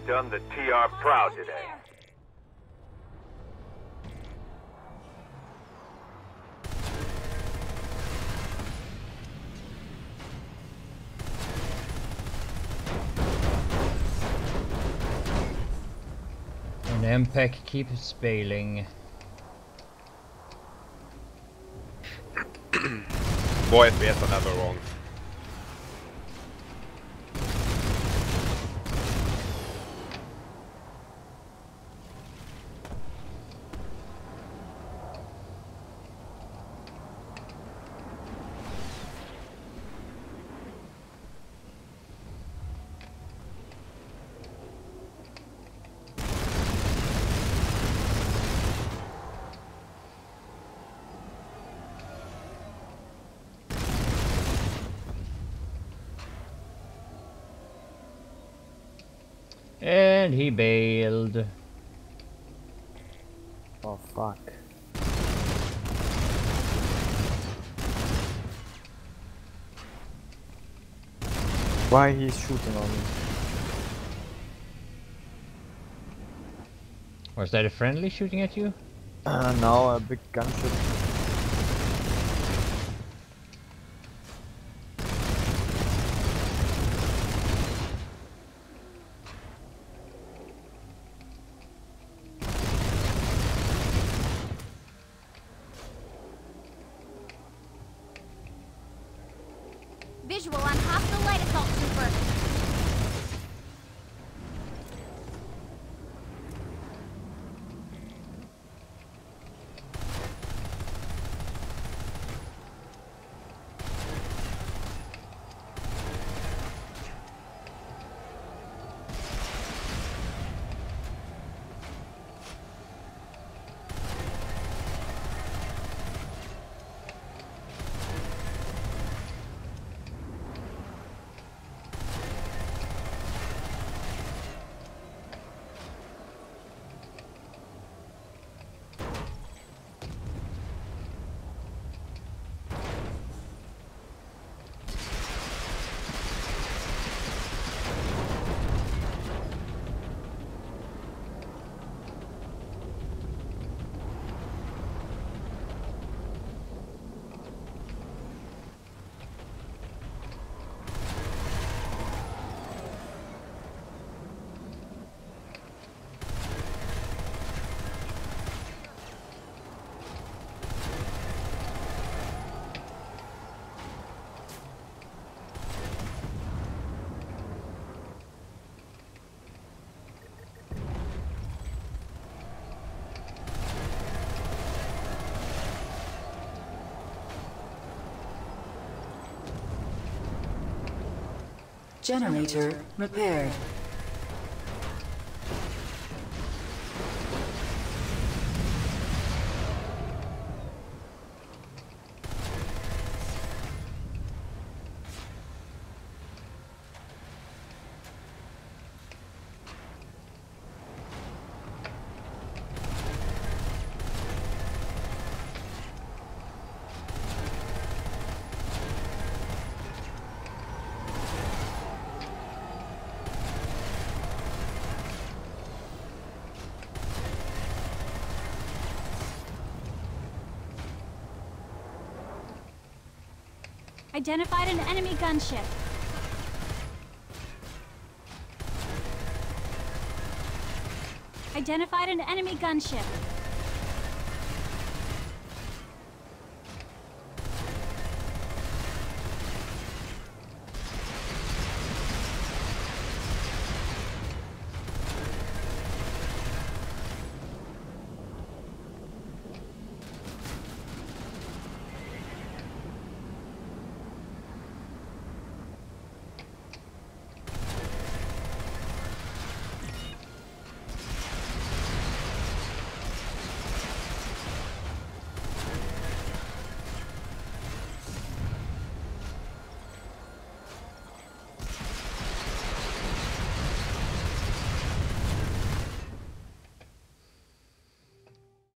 done the TR proud today. And MPEG keeps bailing. Boys, vi är så never wrong. And he bailed. Oh fuck. Why he's shooting on me? Was that a friendly shooting at you? Now a big gunship. Visual on hostile light assault trooper. Generator repaired. Identified an enemy gunship. Identified an enemy gunship.